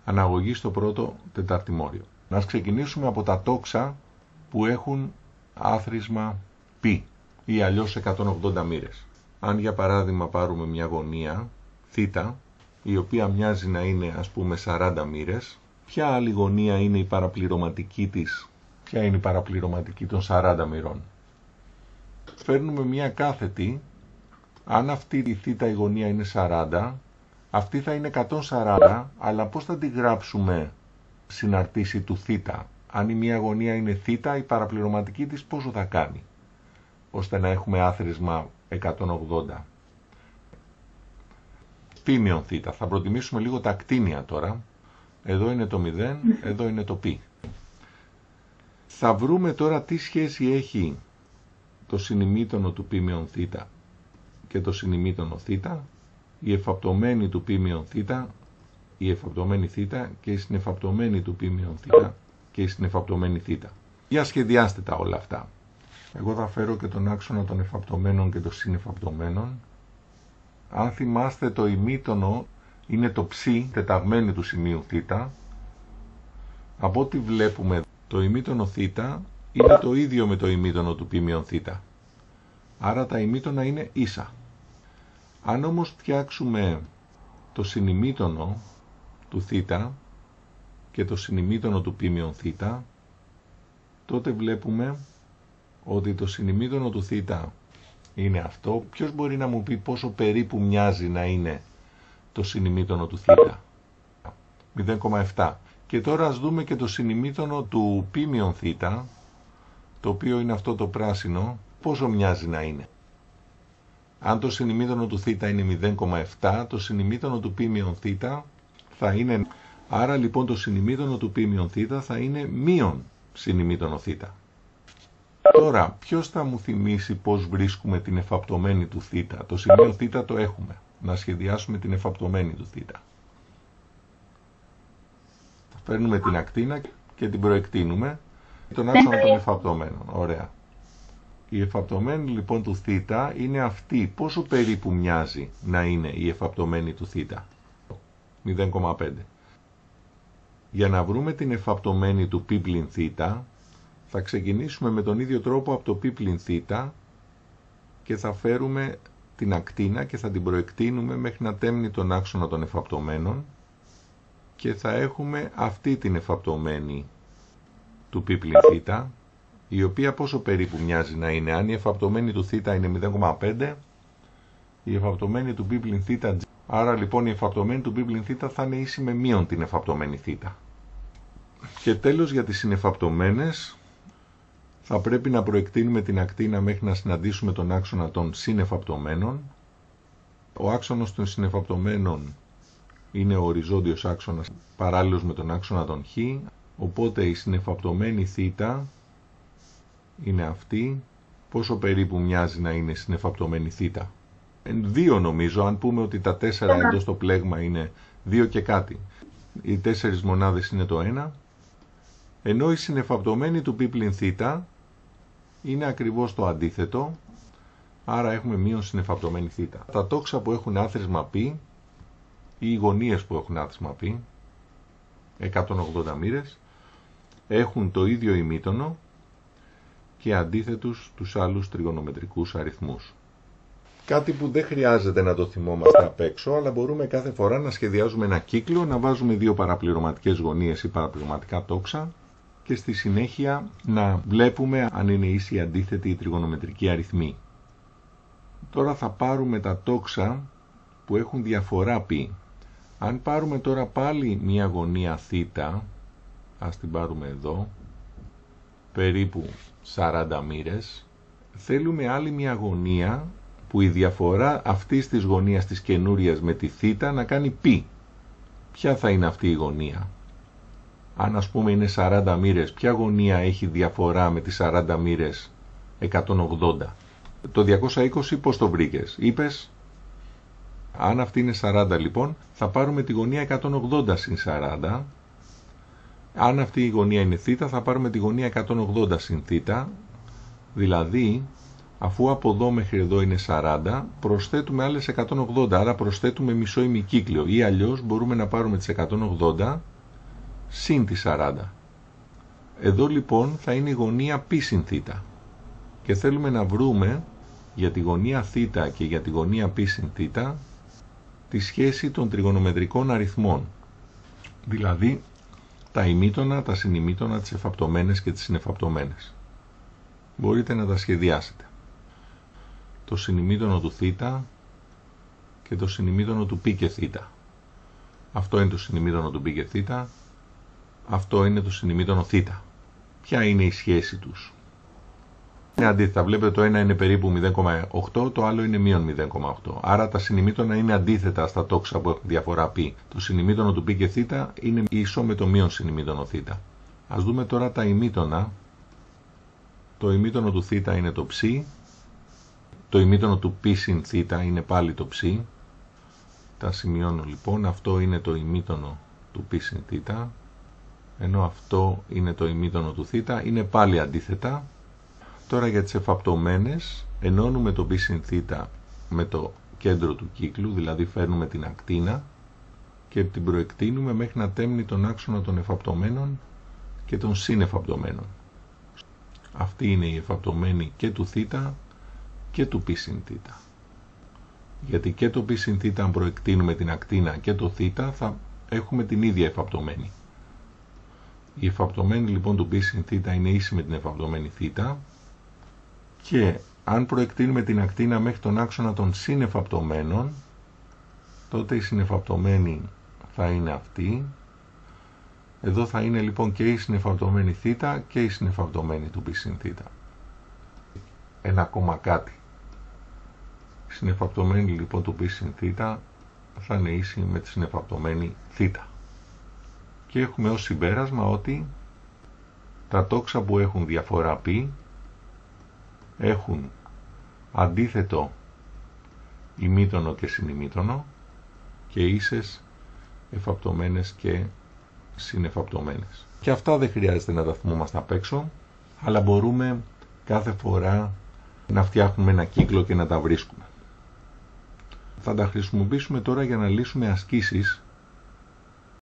αναγωγή στο πρώτο τεταρτημόριο. Να ξεκινήσουμε από τα τόξα που έχουν άθροισμα π ή αλλιώς 180 μοίρες. Αν για παράδειγμα πάρουμε μια γωνία θ, η οποία μοιάζει να είναι ας πούμε 40 μοίρες, ποια άλλη γωνία είναι η παραπληρωματική της, ποια είναι η παραπληρωματική των 40 μοιρών? Φέρνουμε μια κάθετη, αν αυτή η θ η γωνία είναι 40, αυτή θα είναι 140, αλλά πώς θα τη γράψουμε συναρτήσει του θ? Αν η μία γωνία είναι θ, η παραπληρωματική της πόσο θα κάνει, ώστε να έχουμε άθροισμα 180? Π-θ. Θα προτιμήσουμε λίγο τα ακτίνια τώρα. Εδώ είναι το 0, εδώ είναι το π. Θα βρούμε τώρα τι σχέση έχει το συνημήτωνο του π-θ και το συνημήτωνο θ, η εφαπτωμένη του π-θ, η εφαπτωμένη θ και η συνεφαπτωμένη του π-θ και η συνεφαπτωμένη θ. Για σχεδιάστε τα όλα αυτά. Εγώ θα φέρω και τον άξονα των εφαπτωμένων και των συνεφαπτωμένων. Αν θυμάστε, το ημίτονο είναι το ψ τεταγμένη του σημείου θ. Από ό,τι βλέπουμε, το ημίτονο θ είναι το ίδιο με το ημίτονο του π-θ. Άρα τα ημίτονα είναι ίσα. Αν όμως φτιάξουμε το συνημήτωνο του θ και το συνημήτωνο του π-θ, τότε βλέπουμε ότι το συνημήτωνο του θ είναι αυτό. Ποιος μπορεί να μου πει πόσο περίπου μοιάζει να είναι το συνημήτωνο του θ? 0,7. Και τώρα ας δούμε και το συνημήτωνο του π-θ, το οποίο είναι αυτό το πράσινο, πόσο μοιάζει να είναι. Αν το συνημήτωνο του θ είναι 0,7, το συνημήτωνο του π-θ θα είναι... Άρα λοιπόν το συνημήτωνο του π-θ θα είναι μείον συνημήτωνο θ. Τώρα, ποιος θα μου θυμίσει πώς βρίσκουμε την εφαπτωμένη του θ? Το σημείο θ το έχουμε. Να σχεδιάσουμε την εφαπτωμένη του θ. Φέρνουμε την ακτίνα και την προεκτείνουμε. Τον άξονα των εφαπτωμένων. Ωραία. Η εφαπτωμένη λοιπόν του θ είναι αυτή. Πόσο περίπου μοιάζει να είναι η εφαπτωμένη του θ? 0,5. Για να βρούμε την εφαπτωμένη του π+θ, θα ξεκινήσουμε με τον ίδιο τρόπο από το π+θ και θα φέρουμε την ακτίνα και θα την προεκτείνουμε μέχρι να τέμνει τον άξονα των εφαπτωμένων και θα έχουμε αυτή την εφαπτωμένη του π+θ, η οποία πόσο περίπου μοιάζει να είναι? Αν η εφαπτωμένη του θ είναι 0,5, η εφαπτωμένη του π+θ, άρα λοιπόν η εφαπτωμένη του π+θ θα είναι ίση με μείον την εφαπτωμένη θ. Και τέλος, για τις συνεφαπτωμένες θα πρέπει να προεκτείνουμε την ακτίνα μέχρι να συναντήσουμε τον άξονα των συνεφαπτωμένων. Ο άξονας των συνεφαπτωμένων είναι ο οριζόντιος άξονας παράλληλος με τον άξονα των χ, οπότε η συνεφαπτωμένη θ είναι αυτή. Πόσο περίπου μοιάζει να είναι συνεφαπτωμένη θ? 2 νομίζω, αν πούμε ότι τα 4 εντός το πλέγμα είναι 2 και κάτι. Οι 4 μονάδες είναι το 1, ενώ η συνεφαπτωμένη του π+θ είναι ακριβώς το αντίθετο, άρα έχουμε μείον συνεφαπτωμένη θ. Τα τόξα που έχουν άθροισμα π ή οι γωνίες που έχουν άθροισμα π, 180 μοίρες, έχουν το ίδιο ημίτονο και αντίθετους τους άλλους τριγωνομετρικούς αριθμούς. Κάτι που δεν χρειάζεται να το θυμόμαστε απ' έξω, αλλά μπορούμε κάθε φορά να σχεδιάζουμε ένα κύκλο, να βάζουμε 2 παραπληρωματικές γωνίες ή παραπληρωματικά τόξα και στη συνέχεια να βλέπουμε αν είναι ίσοι ή αντίθετοι οι τριγωνομετρικοί αριθμοί. Τώρα θα πάρουμε τα τόξα που έχουν διαφορά π. Αν πάρουμε τώρα πάλι μια γωνία θ, ας την πάρουμε εδώ, περίπου 40 μοίρες, θέλουμε άλλη μια γωνία που η διαφορά αυτής της γωνίας της καινούριας με τη θ να κάνει π. Ποια θα είναι αυτή η γωνία? Αν ας πούμε είναι 40 μοίρες, ποια γωνία έχει διαφορά με τις 40 μοίρες 180? Το 220 πώς το βρήκες? Είπες, αν αυτή είναι 40 λοιπόν, θα πάρουμε τη γωνία 180 συν 40. Αν αυτή η γωνία είναι θ, θα πάρουμε τη γωνία 180 συν θ. Δηλαδή, αφού από εδώ μέχρι εδώ είναι 40, προσθέτουμε άλλες 180, άρα προσθέτουμε μισό ημικύκλιο. Ή αλλιώς μπορούμε να πάρουμε τις 180 συν τη 40. Εδώ λοιπόν θα είναι η γωνία π συν θ. Και θέλουμε να βρούμε για τη γωνία θ και για τη γωνία π συν θ τη σχέση των τριγωνομετρικών αριθμών. Δηλαδή τα ημίτωνα, τα συνημίτωνα, τις εφαπτωμένες και τις συνεφαπτωμένες. Μπορείτε να τα σχεδιάσετε. Το συνημίτωνο του θ και το συνημίτωνο του π και θ. Αυτό είναι το συνημίτωνο του π και θ. Αυτό είναι το συνημίτωνο θ. Ποια είναι η σχέση τους? Είναι αντίθετα. Βλέπετε το ένα είναι περίπου 0,8, το άλλο είναι μείον 0,8. Άρα τα συνημίτωνα είναι αντίθετα στα τόξα που έχουν διαφορά π. Το συνημίτωνο του π και θ είναι ίσο με το μείον συνημίτωνο θ. Ας δούμε τώρα τα ημίτωνα. Το ημίτωνο του θ είναι το ψ. Το ημίτωνο του π συν θ είναι πάλι το ψ. Τα σημειώνω λοιπόν. Αυτό είναι το ημίτωνο του π συν θ. Ενώ αυτό είναι το ημίτωνο του θ. Είναι πάλι αντίθετα. Τώρα για τις εφαπτωμένες ενώνουμε το π συν θ με το κέντρο του κύκλου, δηλαδή φέρνουμε την ακτίνα και την προεκτείνουμε μέχρι να τέμνει τον άξονα των εφαπτωμένων και των συνεφαπτωμένων. Αυτή είναι η εφαπτωμένη και του θ και του π συν θ. Γιατί και το π συν θ, αν προεκτείνουμε την ακτίνα και το θ, θα έχουμε την ίδια εφαπτωμένη. Η εφαπτωμένη λοιπόν του π συν θ είναι ίση με την εφαπτωμένη θ και αν προεκτείνουμε την ακτίνα μέχρι τον άξονα των συνεφαπτωμένων, τότε η συνεφαπτωμένη θα είναι αυτή. Εδώ θα είναι λοιπόν και η συνεφαπτωμένη θ και η συνεφαπτωμένη του π συν θ. Ένα ακόμα κάτι. Η συνεφαπτωμένη λοιπόν του π συν θ θα είναι ίση με τη συνεφαπτωμένη θ. Και έχουμε ως συμπέρασμα ότι τα τόξα που έχουν διαφορά π έχουν αντίθετο ημίτωνο και συνημίτωνο και ίσες εφαπτωμένες και συνεφαπτωμένες. Και αυτά δεν χρειάζεται να τα θυμόμαστε απ' έξω, αλλά μπορούμε κάθε φορά να φτιάχνουμε ένα κύκλο και να τα βρίσκουμε. Θα τα χρησιμοποιήσουμε τώρα για να λύσουμε ασκήσεις